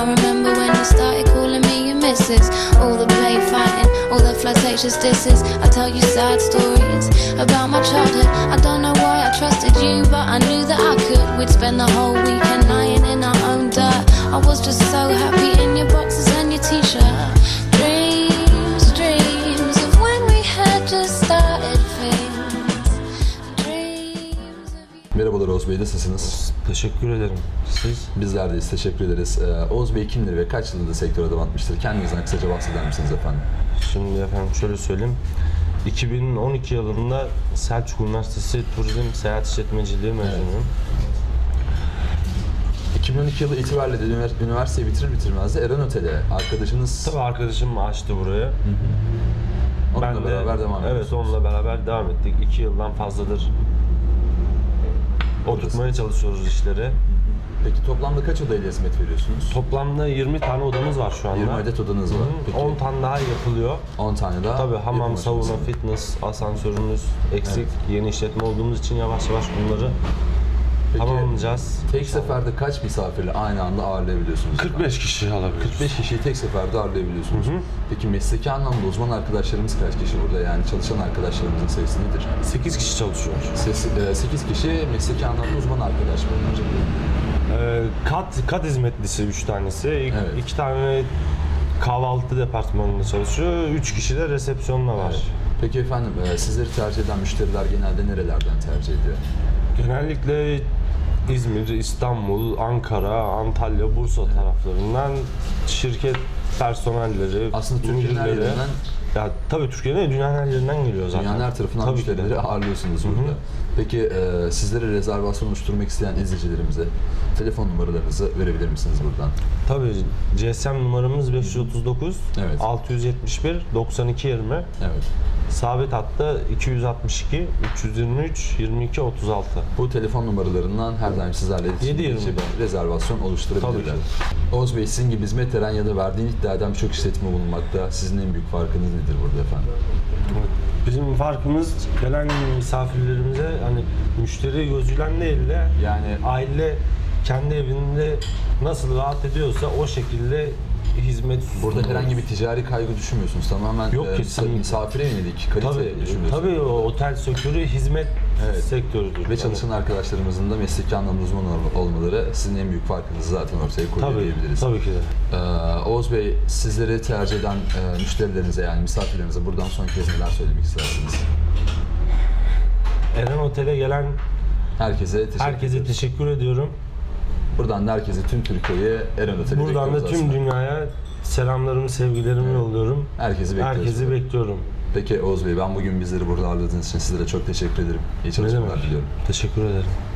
I remember when you started calling me your missus. All the play fighting, all the flirtatious disses. I tell you sad stories about my childhood. I don't know why I trusted you, but I knew that I could. We'd spend the whole weekend lying in our own dirt. I was just so happy in your boxes and your t-shirt. Dreams, dreams of when we had just started things. Dreams of you. Merhabalar Oğuz Bey, nasılsınız? Teşekkür ederim. Siz? Bizler deyiz, teşekkür ederiz. Oğuz Bey kimdir ve kaç yılında sektöre adım atmıştır? Kendinizden kısaca bahseder misiniz efendim? Şimdi efendim şöyle söyleyeyim. 2012 yılında Selçuk Üniversitesi Turizm Seyahat İşletmeciliği mezunuyum. 2012 yılı itibariyle de üniversiteyi bitirir bitirmez de Eren Otel'e arkadaşınız... Tabii arkadaşım açtı burayı. Onunla beraber devam ediyorsunuz. Evet, onunla beraber devam ettik. 2 yıldan fazladır oturtmaya çalışıyoruz işleri. Peki toplamda kaç odayla hizmet veriyorsunuz? Toplamda 20 tane odamız var şu anda. 20 adet odanız var. Peki, 10 tane daha yapılıyor. 10 tane daha. Tabii hamam, sauna, fitness, asansörümüz eksik. Evet. Yeni işletme olduğumuz için yavaş yavaş bunları Peki, tamamlayacağız. Tek seferde kaç misafirle aynı anda ağırlayabiliyorsunuz? 45 kişi alabiliyoruz. 45 kişiyi tek seferde ağırlayabiliyorsunuz. Peki mesleki anlamda uzman arkadaşlarımız kaç kişi burada? Yani çalışan arkadaşlarımızın sayısı nedir? 8 kişi çalışıyor. 8 kişi mesleki anlamda uzman arkadaş bunlar. Kat hizmetlisi 3 tanesi, Evet. 2 tane kahvaltı departmanında çalışıyor, 3 kişi de resepsiyonda var. Evet. Peki efendim, sizleri tercih eden müşteriler genelde nerelerden tercih ediyor? Genellikle İzmir, İstanbul, Ankara, Antalya, Bursa taraflarından şirket personelleri, Aslında Türkiye'nin her müdürleri. yerinden, Ya tabii Türkiye'nin dünyanın her yerinden geliyor zaten. dünyanın her tarafından Tabii ki de. müşterileri ağırlıyorsunuz burada. Peki sizlere rezervasyon oluşturmak isteyen izleyicilerimize telefon numaralarınızı verebilir misiniz buradan? Tabii, GSM numaramız 539 Evet. 671 92 20. Evet. Sabit hatta 262 323 22 36. Bu telefon numaralarından her daim sizlerle iletişim 7-24. geçip rezervasyon oluşturabilirler. Tabii Oğuz Bey, sizin gibi hizmet veren ya da verdiğini iddia eden birçok işletme bulunmakta. Sizin en büyük farkınız nedir burada efendim? Bizim farkımız gelen misafirlerimize hani müşteri gözüyle değil de Yani aile kendi evinde nasıl rahat ediyorsa o şekilde hizmet sunuyoruz. burada herhangi bir ticari kaygı düşünmüyorsunuz. Tamamen Yok, kesinlikle. misafire yönelik kalite düşünüyorsunuz. Tabii o otel sektörü hizmet Evet. sektörüdür. Ve çalışan arkadaşlarımızın da mesleki anlamda uzman olmaları sizin en büyük farkınızı zaten ortaya koyuyor diyebiliriz. Tabii ki de. Oğuz Bey, sizleri tercih eden müşterilerinize, yani misafirlerinize buradan son kez neler söylemek istersiniz? Eren Otel'e gelen Herkese teşekkür ediyorum. Buradan da herkese, tüm Türkiye'ye Eren Otel'i Buradan da bekliyoruz tüm aslında. dünyaya selamlarımı, sevgilerimi yolluyorum. Herkesi bekliyorum. Peki Oğuz Bey, ben bugün bizleri burada ağırladığınız için sizlere çok teşekkür ederim. İyi çalışmalar diliyorum. Teşekkür ederim.